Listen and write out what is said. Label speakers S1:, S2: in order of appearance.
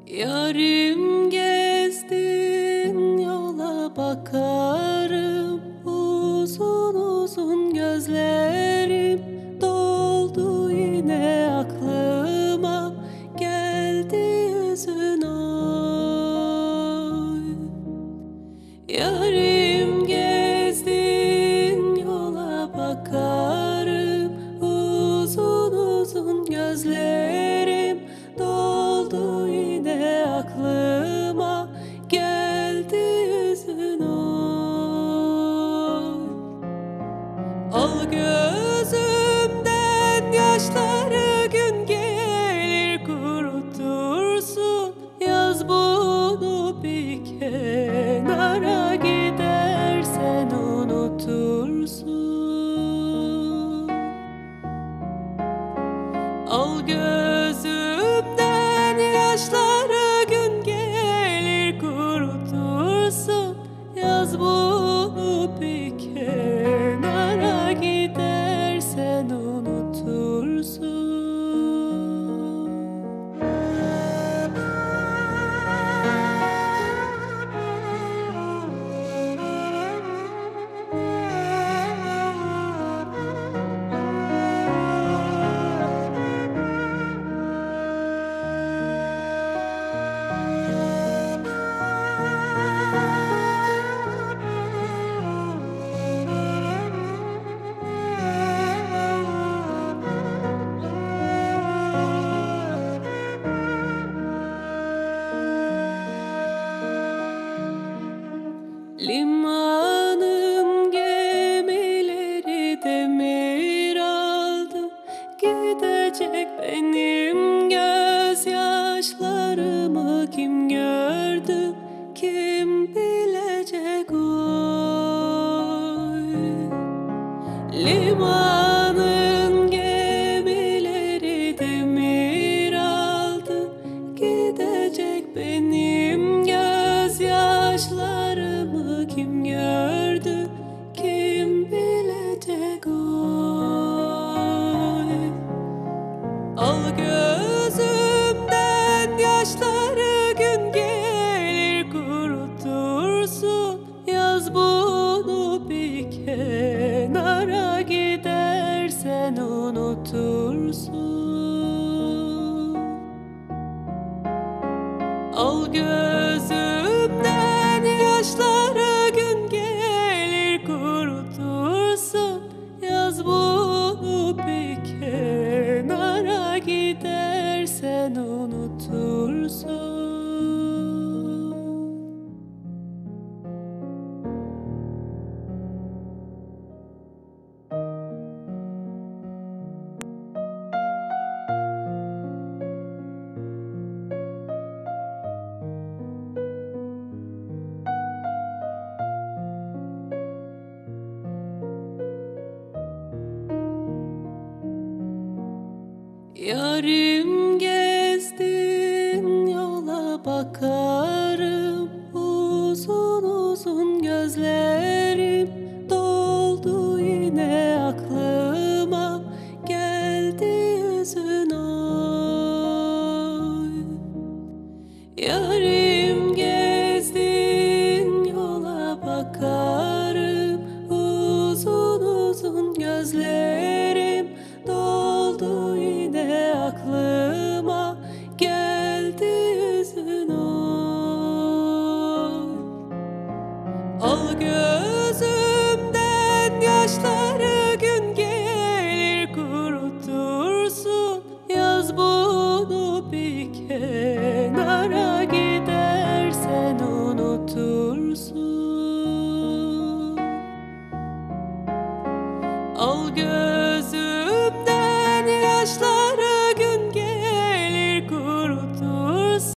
S1: Yarim gezdin yola bakarım, uzun uzun gözlerim doldu yine aklıma, geldi yüzün oy. Yarim gezdin yola bakarım, uzun uzun gözlerim doldu yine aklıma, geldi yüzün oy. Al gözümden yaşları, gün gelir kurutursun. Yaz bunu bir kenara, gidersen unutursun. Al gözümden yaşları, gün gelir kurutursun. Yaz bunu bir kenara, gidersen unutursun. Limanın gemileri demir aldı, gidecek benim gözyaşlarımı kim gördü, kim bilecek oy. Limanın gemileri demir aldı, gidecek benim gözyaşlarımı kim gördü, kim bilecek oy. Al gözümden yaşları, gün gelir kurutursun. Yaz bunu bir kenara, gidersen unutursun. Al gözümden yaşları, gün gelir kurutursun. Yaz bunu bir kenara, gidersen unutursun. Yarim gezdin yola bakarım, uzun uzun gözlerim doldu yine aklıma, geldi yüzün oy. Yarim gezdin yola bakarım, uzun uzun gözlerim doldu yine aklıma, geldi yüzün oy. Al gözümden yaşları, gün gelir kurutursun. Yaz bunu bir kenara, gidersen unutursun.